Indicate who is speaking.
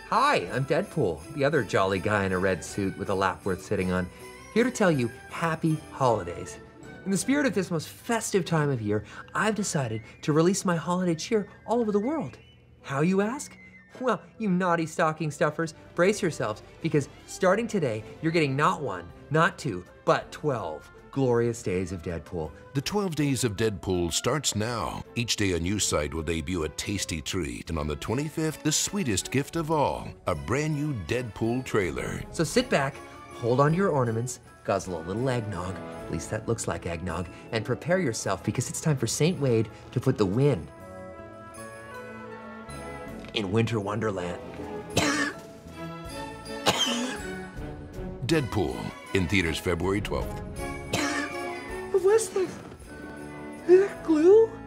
Speaker 1: Hi, I'm Deadpool, the other jolly guy in a red suit with a lap worth sitting on, here to tell you happy holidays. In the spirit of this most festive time of year, I've decided to release my holiday cheer all over the world. How, you ask? Well, you naughty stocking stuffers, brace yourselves, because starting today, you're getting not one, not two, but 12 glorious days of Deadpool.
Speaker 2: The 12 Days of Deadpool starts now. Each day a new site will debut a tasty treat, and on the 25th, the sweetest gift of all, a brand new Deadpool trailer.
Speaker 1: So sit back, hold on to your ornaments, guzzle a little eggnog, at least that looks like eggnog, and prepare yourself because it's time for St. Wade to put the win in Winter Wonderland.
Speaker 2: Deadpool, in theaters February 12th.
Speaker 1: What's the glue?